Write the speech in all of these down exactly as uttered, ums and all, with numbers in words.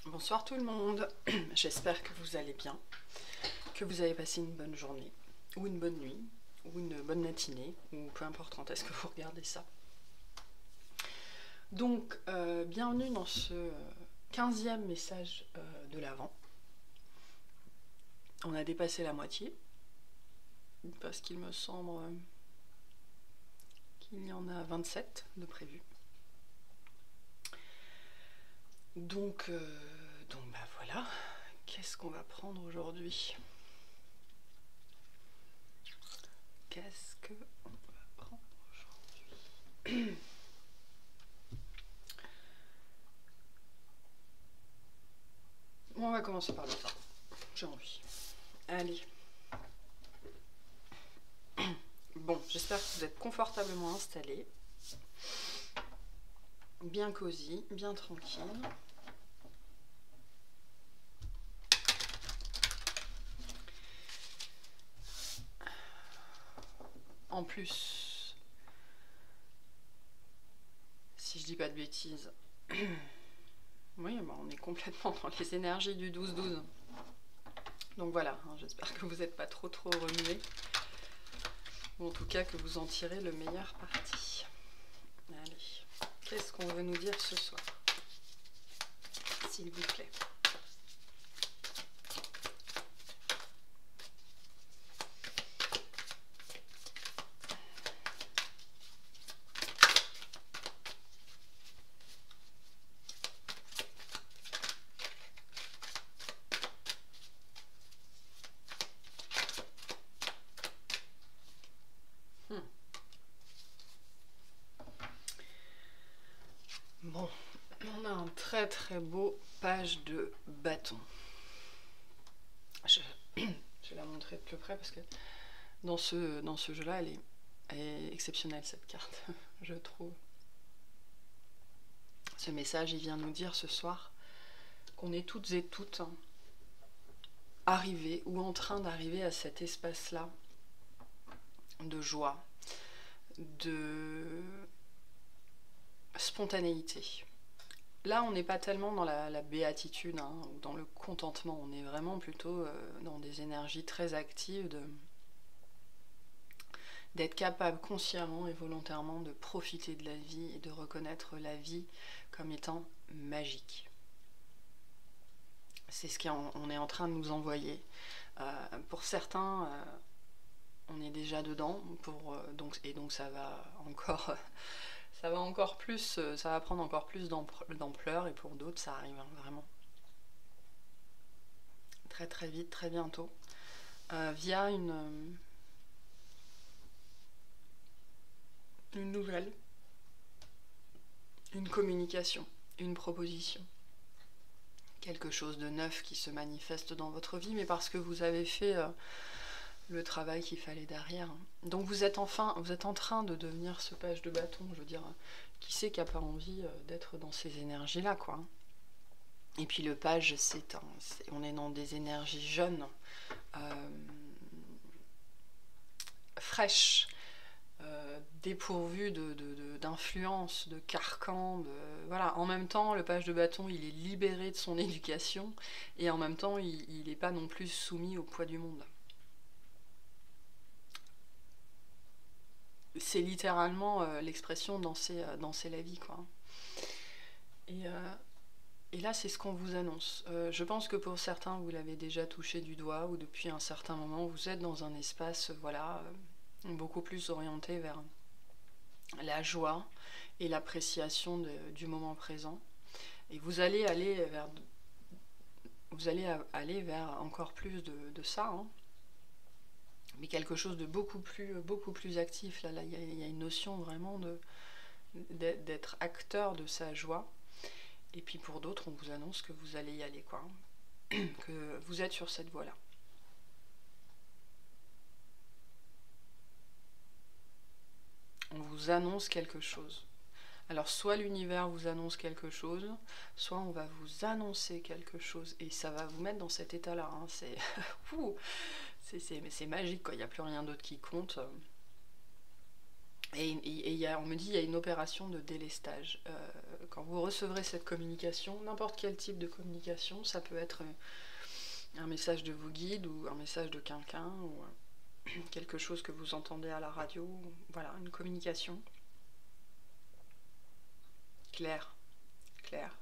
Bonsoir tout le monde, j'espère que vous allez bien, que vous avez passé une bonne journée, ou une bonne nuit, ou une bonne matinée, ou peu importe quand est-ce que vous regardez ça. Donc, euh, bienvenue dans ce quinzième message euh, de l'Avent. On a dépassé la moitié, parce qu'il me semble euh, qu'il y en a vingt-sept de prévus. Donc, euh, donc bah voilà, qu'est-ce qu'on va prendre aujourd'hui? Qu'est-ce que on va prendre aujourd'hui? On va commencer par le pain. J'ai envie. Allez. Bon, j'espère que vous êtes confortablement installés. Bien cosy, bien tranquille. En plus, si je dis pas de bêtises, oui, bah on est complètement dans les énergies du douze douze. Donc voilà, hein, j'espère que vous n'êtes pas trop trop remués. Ou en tout cas que vous en tirez le meilleur parti. Allez, qu'est-ce qu'on veut nous dire ce soir? S'il vous plaît. Bon, on a un très très beau page de bâton. Je, je vais la montrer de plus près parce que dans ce, dans ce jeu-là, elle est, elle est exceptionnelle cette carte, je trouve. Ce message, il vient nous dire ce soir qu'on est toutes et toutes arrivées ou en train d'arriver à cet espace-là de joie, de spontanéité. Là, on n'est pas tellement dans la, la béatitude hein, ou dans le contentement, on est vraiment plutôt euh, dans des énergies très actives, de, d'être capable consciemment et volontairement de profiter de la vie et de reconnaître la vie comme étant magique. C'est ce qu'on est en train de nous envoyer. Euh, pour certains, euh, on est déjà dedans, pour, euh, donc, et donc ça va encore... Ça va encore plus, ça va prendre encore plus d'ampleur et pour d'autres ça arrive hein, vraiment très très vite, très bientôt, euh, via une, une nouvelle, une communication, une proposition, quelque chose de neuf qui se manifeste dans votre vie, mais parce que vous avez fait euh, le travail qu'il fallait derrière. Donc vous êtes enfin, vous êtes en train de devenir ce page de bâton, je veux dire, qui sait qui n'a pas envie d'être dans ces énergies-là, quoi. Et puis le page, c'est un, c'est, on est dans des énergies jeunes, euh, fraîches, euh, dépourvues de, de, de, d'influence, de carcan, de, voilà. En même temps, le page de bâton, il est libéré de son éducation, et en même temps, il n'est pas non plus soumis au poids du monde. C'est littéralement euh, l'expression danser, euh, danser la vie, quoi. Et, euh, et là, c'est ce qu'on vous annonce. Euh, je pense que pour certains, vous l'avez déjà touché du doigt, ou depuis un certain moment, vous êtes dans un espace, voilà, euh, beaucoup plus orienté vers la joie et l'appréciation du moment présent. Et vous allez aller vers, vous allez aller vers encore plus de, de ça, hein. Mais quelque chose de beaucoup plus, beaucoup plus actif. Là, là, il y, y a une notion vraiment de d'être acteur de sa joie. Et puis pour d'autres, on vous annonce que vous allez y aller, quoi. Que vous êtes sur cette voie-là. On vous annonce quelque chose. Alors soit l'univers vous annonce quelque chose, soit on va vous annoncer quelque chose. Et ça va vous mettre dans cet état-là. Hein. C'est... c'est magique, quoi. Il n'y a plus rien d'autre qui compte. Et, et, et y a, on me dit qu'il y a une opération de délestage. Euh, quand vous recevrez cette communication, n'importe quel type de communication, ça peut être un message de vos guides ou un message de quelqu'un ou quelque chose que vous entendez à la radio, voilà, une communication claire, claire.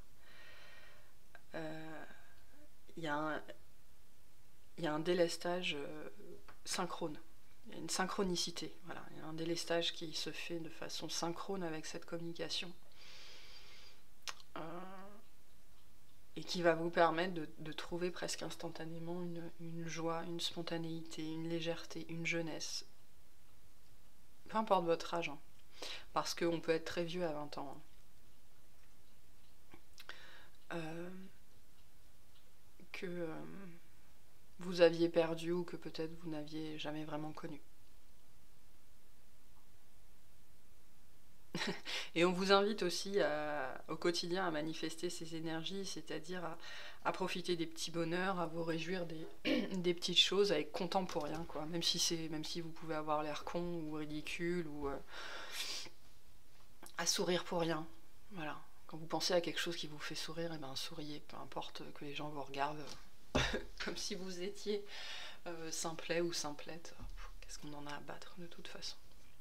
Euh, Il y a un, il y a un délestage euh, synchrone. Il y a une synchronicité, voilà. Il y a un délestage qui se fait de façon synchrone avec cette communication. Euh, et qui va vous permettre de, de trouver presque instantanément une, une joie, une spontanéité, une légèreté, une jeunesse. Peu importe votre âge, hein, parce qu'on peut être très vieux à vingt ans. Hein. Euh, que euh, vous aviez perdu ou que peut-être vous n'aviez jamais vraiment connu. Et on vous invite aussi à, au quotidien à manifester ces énergies, c'est-à-dire à, à profiter des petits bonheurs, à vous réjouir des, des petites choses, à être content pour rien, quoi. Même si c'est, même si vous pouvez avoir l'air con ou ridicule ou euh, à sourire pour rien. Voilà. Quand vous pensez à quelque chose qui vous fait sourire, et ben souriez, peu importe que les gens vous regardent comme si vous étiez euh, simplet ou simplette. Qu'est-ce qu'on en a à battre de toute façon?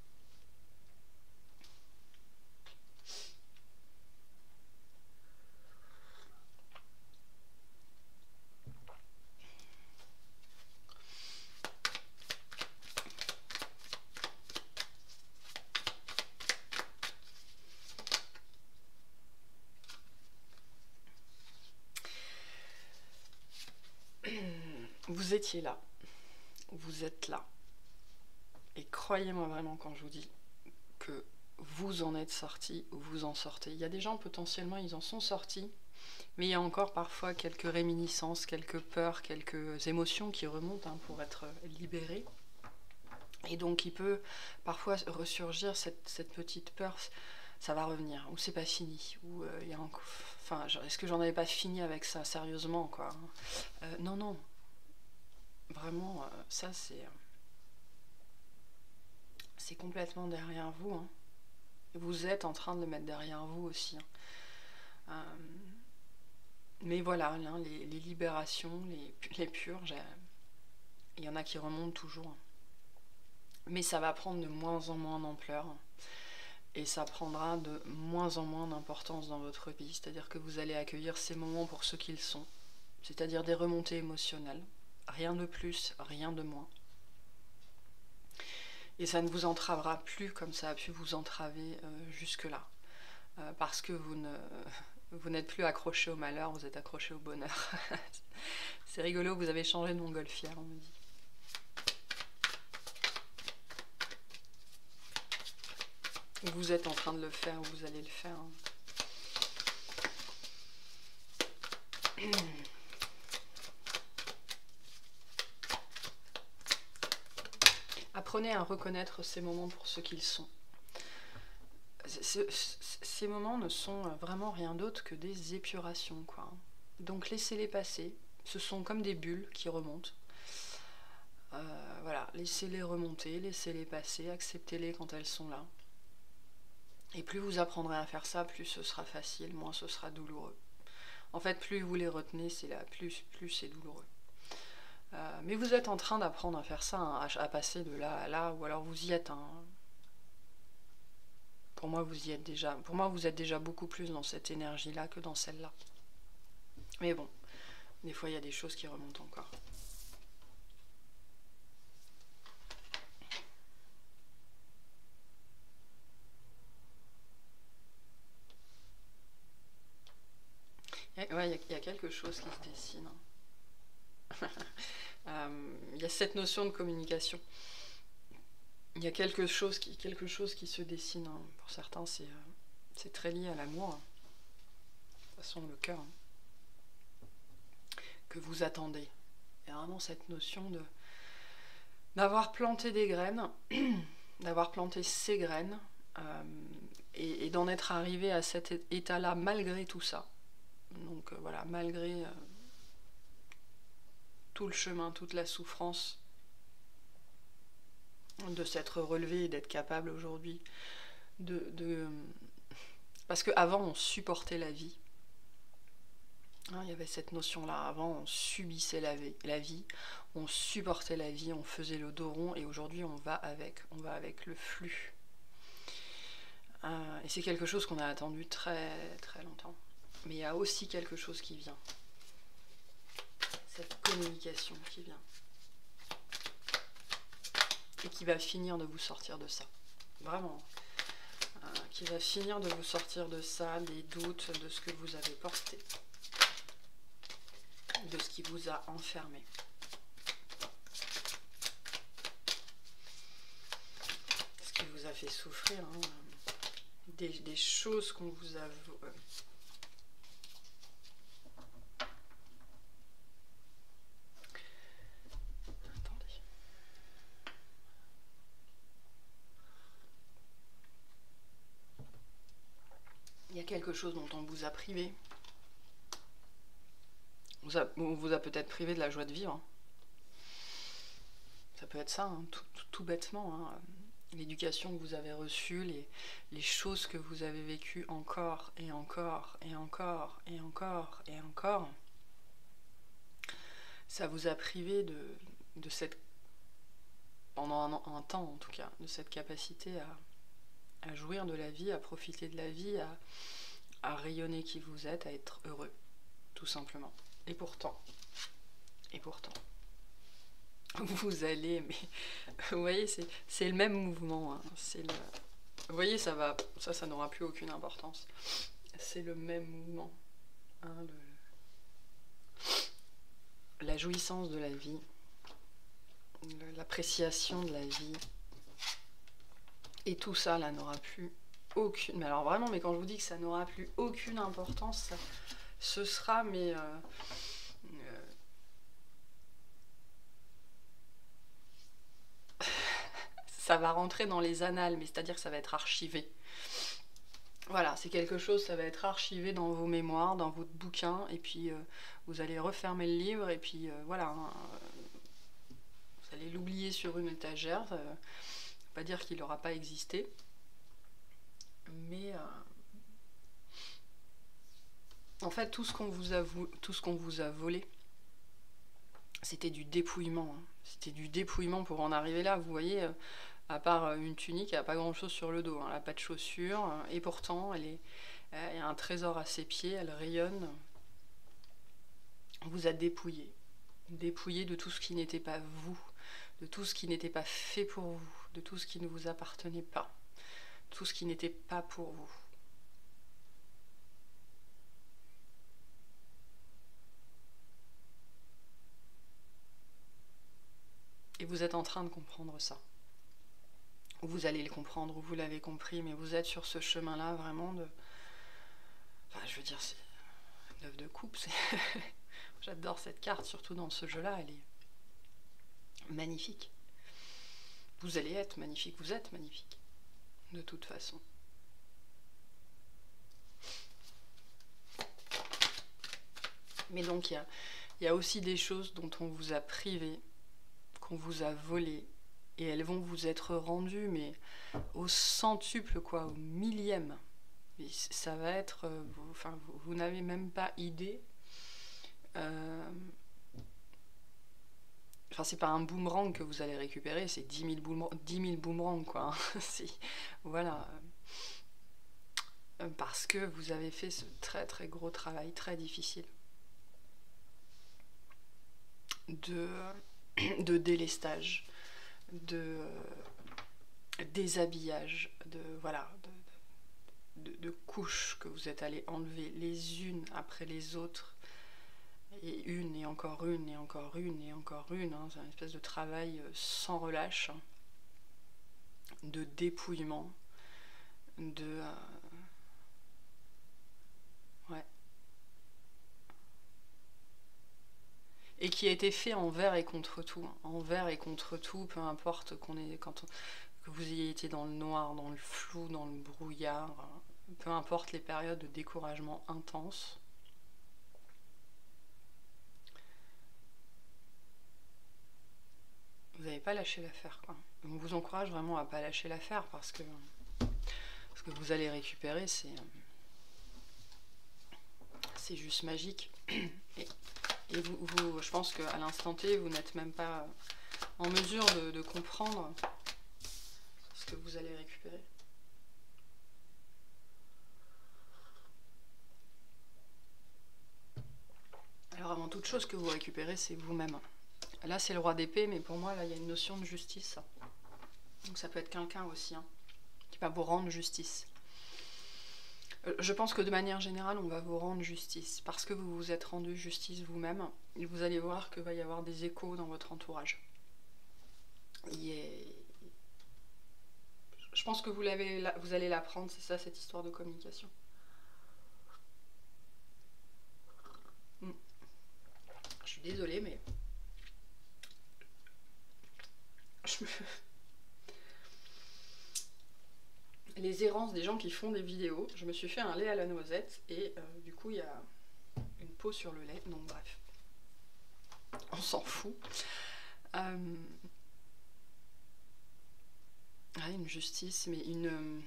Vous étiez là, vous êtes là. Et croyez-moi vraiment quand je vous dis que vous en êtes sortis ou vous en sortez. Il y a des gens potentiellement, ils en sont sortis, mais il y a encore parfois quelques réminiscences, quelques peurs, quelques émotions qui remontent hein, pour être libérées. Et donc il peut parfois ressurgir cette, cette petite peur, ça va revenir, ou c'est pas fini, ou euh, il y a encore... Enfin, est-ce que j'en avais pas fini avec ça, sérieusement, quoi. euh, Non, non. Vraiment, euh, ça c'est... C'est complètement derrière vous. Hein. Vous êtes en train de le mettre derrière vous aussi. Hein. Euh, mais voilà, hein, les, les libérations, les, les purges, il y en a qui remontent toujours. Mais ça va prendre de moins en moins d'ampleur. Et ça prendra de moins en moins d'importance dans votre vie. C'est-à-dire que vous allez accueillir ces moments pour ce qu'ils sont. C'est-à-dire des remontées émotionnelles. Rien de plus, rien de moins. Et ça ne vous entravera plus comme ça a pu vous entraver euh, jusque-là. Euh, parce que vous ne vous n'êtes plus accroché au malheur, vous êtes accroché au bonheur. C'est rigolo, vous avez changé de montgolfière, on me dit. Vous êtes en train de le faire, vous allez le faire. Apprenez à reconnaître ces moments pour ce qu'ils sont. Ces moments ne sont vraiment rien d'autre que des épurations, quoi. Donc laissez-les passer. Ce sont comme des bulles qui remontent. Euh, voilà, laissez-les remonter, laissez-les passer, acceptez-les quand elles sont là. Et plus vous apprendrez à faire ça, plus ce sera facile, moins ce sera douloureux. En fait, plus vous les retenez, c'est là, plus, plus c'est douloureux. Euh, mais vous êtes en train d'apprendre à faire ça, hein, à, à passer de là à là, ou alors vous y êtes. Hein. Pour moi, vous y êtes déjà. Pour moi, vous êtes déjà beaucoup plus dans cette énergie-là que dans celle-là. Mais bon, des fois, il y a des choses qui remontent encore. Il ouais, y, y a quelque chose qui se dessine. euh, il y a cette notion de communication. Il y a quelque chose qui, quelque chose qui se dessine. Hein. Pour certains, c'est euh, très lié à l'amour. Hein. De toute façon, le cœur. Hein. Que vous attendez. Il y a vraiment cette notion de d'avoir planté des graines, d'avoir planté ces graines, euh, et, et d'en être arrivé à cet état-là malgré tout ça. Donc euh, voilà, malgré euh, tout le chemin, toute la souffrance, de s'être relevé et d'être capable aujourd'hui de, de... Parce qu'avant, on supportait la vie. Hein, il y avait cette notion-là. Avant, on subissait la vie, la vie, on supportait la vie, on faisait le dos rond, et aujourd'hui, on va avec. On va avec le flux. Euh, et c'est quelque chose qu'on a attendu très très longtemps. Mais il y a aussi quelque chose qui vient. Cette communication qui vient. Et qui va finir de vous sortir de ça. Vraiment. Euh, qui va finir de vous sortir de ça, des doutes, de ce que vous avez porté. De ce qui vous a enfermé. Ce qui vous a fait souffrir. Hein. Des, des choses qu'on vous a... Euh, il y a quelque chose dont on vous a privé. On vous a, on vous a peut-être privé de la joie de vivre. Ça peut être ça, hein, tout, tout, tout bêtement. Hein. L'éducation que vous avez reçue, les, les choses que vous avez vécues encore et encore et encore et encore et encore, ça vous a privé de, de cette, pendant un, un temps en tout cas, de cette capacité à, à jouir de la vie, à profiter de la vie, à, à rayonner qui vous êtes, à être heureux, tout simplement. Et pourtant, et pourtant, vous allez, mais vous voyez, c'est le même mouvement. Hein, c'est le, vous voyez, ça va, ça, ça n'aura plus aucune importance. C'est le même mouvement. Hein, le, la jouissance de la vie, l'appréciation de la vie, et tout ça là n'aura plus aucune. Mais alors vraiment, mais quand je vous dis que ça n'aura plus aucune importance, ça, ce sera mais euh, euh, ça va rentrer dans les annales, mais c'est-à-dire que ça va être archivé. Voilà, c'est quelque chose, ça va être archivé dans vos mémoires, dans votre bouquin, et puis euh, vous allez refermer le livre, et puis euh, voilà, hein, vous allez l'oublier sur une étagère. Ça veut pas dire qu'il n'aura pas existé, mais euh, en fait, tout ce qu'on vous a, tout ce qu'on vous a volé, c'était du dépouillement. Hein. C'était du dépouillement pour en arriver là. Vous voyez, euh, à part une tunique, il n'y a pas grand-chose sur le dos. Hein. Elle n'a pas de chaussures, euh, et pourtant, elle est, euh, il y a un trésor à ses pieds, elle rayonne. On vous a dépouillé. Dépouillé de tout ce qui n'était pas vous, de tout ce qui n'était pas fait pour vous, de tout ce qui ne vous appartenait pas, tout ce qui n'était pas pour vous. Et vous êtes en train de comprendre ça. Vous allez le comprendre, ou vous l'avez compris, mais vous êtes sur ce chemin-là vraiment de... Enfin, je veux dire, c'est neuf de coupe. J'adore cette carte, surtout dans ce jeu-là, elle est magnifique. Vous allez être magnifique, vous êtes magnifique, de toute façon. Mais donc, il y a, y a aussi des choses dont on vous a privé, qu'on vous a volé, et elles vont vous être rendues, mais au centuple, quoi, au millième. Et ça va être, euh, vous, enfin, vous, vous n'avez même pas idée. Euh, enfin, c'est pas un boomerang que vous allez récupérer, c'est dix mille boomerangs, quoi. Voilà. Parce que vous avez fait ce très très gros travail, très difficile, de, de délestage, de déshabillage, de voilà, de, de, de couches que vous êtes allés enlever les unes après les autres, et une et encore une et encore une et encore une. Hein, c'est une espèce de travail sans relâche, de dépouillement, de euh, ouais. Et qui a été fait envers et contre tout, hein. Envers et contre tout, peu importe qu'on est, quand on, que vous ayez été dans le noir, dans le flou, dans le brouillard, hein. Peu importe les périodes de découragement intense. Vous n'avez pas lâcher l'affaire, quoi. On vous encourage vraiment à pas lâcher l'affaire parce que ce que vous allez récupérer, c'est c'est juste magique. Et, et vous, vous, je pense qu'à l'instant T, vous n'êtes même pas en mesure de, de comprendre ce que vous allez récupérer. Alors avant toute chose, que vous récupérez, c'est vous-même. Là, c'est le roi d'épée, mais pour moi, là, il y a une notion de justice. Donc ça peut être quelqu'un aussi, hein, qui va vous rendre justice. Euh, je pense que de manière générale, on va vous rendre justice. Parce que vous vous êtes rendu justice vous-même, et vous allez voir qu'il va y avoir des échos dans votre entourage. Est... Je pense que vous, l'avez, vous allez l'apprendre, c'est ça, cette histoire de communication. Hmm. Je suis désolée, mais... Je me... Les errances des gens qui font des vidéos. Je me suis fait un lait à la noisette et euh, du coup il y a une peau sur le lait. Donc bref, on s'en fout. Euh... Ah, une justice, mais une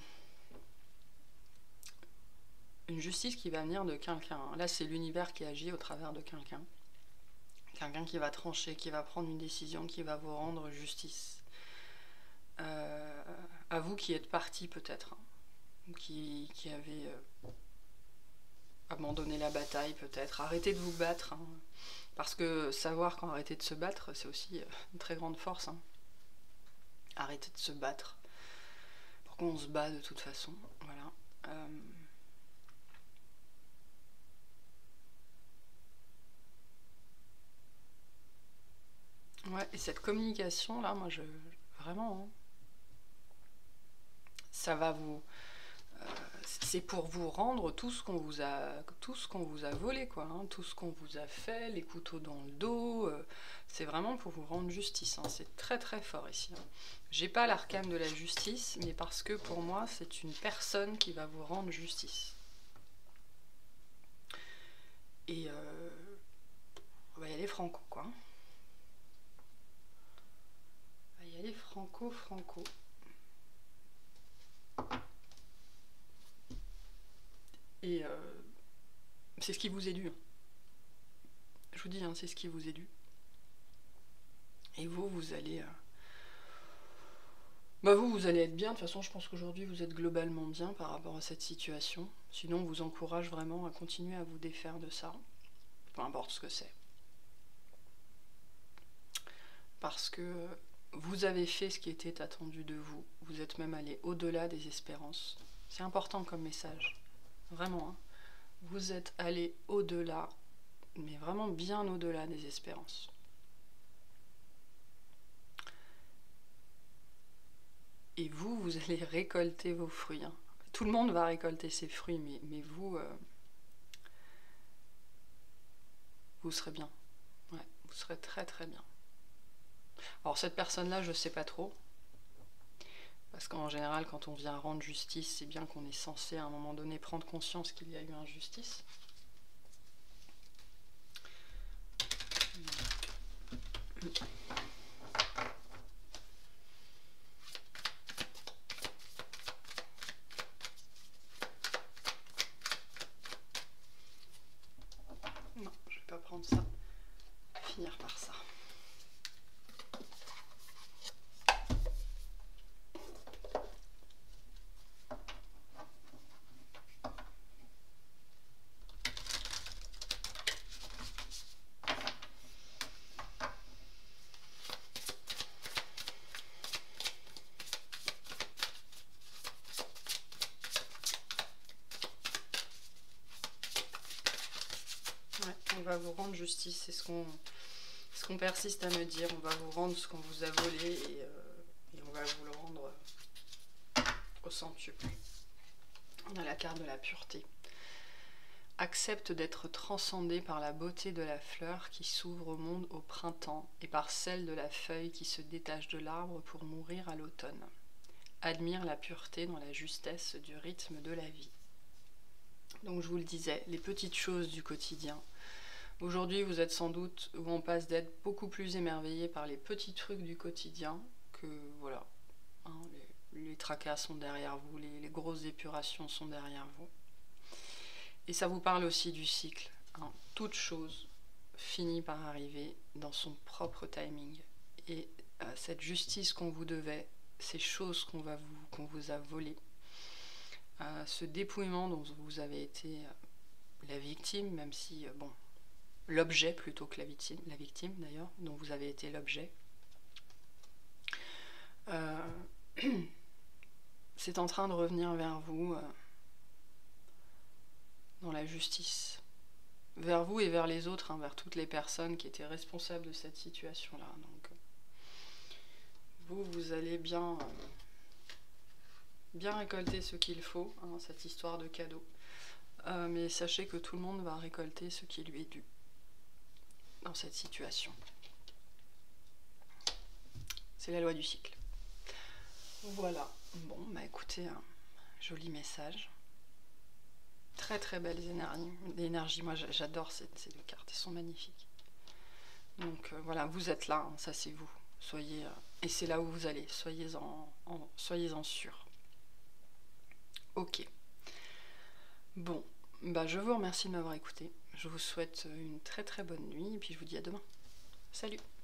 une justice qui va venir de quelqu'un. Là, c'est l'univers qui agit au travers de quelqu'un. Quelqu'un qui va trancher, qui va prendre une décision, qui va vous rendre justice. Euh, à vous qui êtes parti peut-être, hein, qui, qui avez euh, abandonné la bataille peut-être, arrêtez de vous battre, hein, parce que savoir quand arrêter de se battre, c'est aussi euh, une très grande force. Hein. Arrêter de se battre. Pourquoi on se bat de toute façon, voilà. Euh, Ouais, et cette communication là, moi je... Vraiment, hein, ça va vous... Euh, c'est pour vous rendre tout ce qu'on vous a tout ce qu'on vous a volé, quoi, hein, tout ce qu'on vous a fait, les couteaux dans le dos, euh, c'est vraiment pour vous rendre justice, hein, c'est très très fort ici. Hein. J'ai pas l'arcane de la justice, mais parce que pour moi, c'est une personne qui va vous rendre justice. Et euh, on va y aller franco, quoi. On va y aller franco, franco. Et euh, c'est ce qui vous est dû. Je vous dis, hein, c'est ce qui vous est dû. Et vous, vous allez... Euh... Bah vous, vous allez être bien. De toute façon, je pense qu'aujourd'hui, vous êtes globalement bien par rapport à cette situation. Sinon, on vous encourage vraiment à continuer à vous défaire de ça. Peu importe ce que c'est. Parce que vous avez fait ce qui était attendu de vous. Vous êtes même allé au-delà des espérances. C'est important comme message. Vraiment, hein. Vous êtes allé au-delà, mais vraiment bien au-delà des espérances. Et vous, vous allez récolter vos fruits. Hein. Tout le monde va récolter ses fruits, mais, mais vous, euh, vous serez bien. Ouais, vous serez très très bien. Alors cette personne-là, je sais pas trop. Parce qu'en général, quand on vient rendre justice, c'est bien qu'on est censé à un moment donné prendre conscience qu'il y a eu injustice. Non, je vais pas prendre ça. Finir par ça. On va vous rendre justice, c'est ce qu'on ce qu'on persiste à me dire. On va vous rendre ce qu'on vous a volé et, euh, et on va vous le rendre au centuple. On a la carte de la pureté. Accepte d'être transcendé par la beauté de la fleur qui s'ouvre au monde au printemps et par celle de la feuille qui se détache de l'arbre pour mourir à l'automne. Admire la pureté dans la justesse du rythme de la vie. Donc je vous le disais, les petites choses du quotidien Aujourd'hui, vous êtes sans doute où on passe d'être beaucoup plus émerveillé par les petits trucs du quotidien que, voilà, hein, les, les tracas sont derrière vous, les, les grosses épurations sont derrière vous. Et ça vous parle aussi du cycle. Hein. Toute chose finit par arriver dans son propre timing. Et euh, cette justice qu'on vous devait, ces choses qu'on va vous, qu'on vous a volées, euh, ce dépouillement dont vous avez été euh, la victime, même si, euh, bon, l'objet plutôt que la victime, la victime d'ailleurs, dont vous avez été l'objet, euh, c'est en train de revenir vers vous euh, dans la justice. Vers vous et vers les autres, hein, vers toutes les personnes qui étaient responsables de cette situation-là. Donc, vous, vous allez bien, euh, bien récolter ce qu'il faut, hein, cette histoire de cadeau. Euh, mais sachez que tout le monde va récolter ce qui lui est dû dans cette situation. C'est la loi du cycle. Voilà. Bon, bah écoutez, un joli message. Très très belles énergies. énergies. Moi j'adore ces, ces deux cartes, elles sont magnifiques. Donc euh, voilà, vous êtes là, hein, ça c'est vous. Soyez, euh, et c'est là où vous allez, soyez-en en, soyez en sûr. Ok. Bon, bah je vous remercie de m'avoir écouté. Je vous souhaite une très très bonne nuit et puis je vous dis à demain. Salut!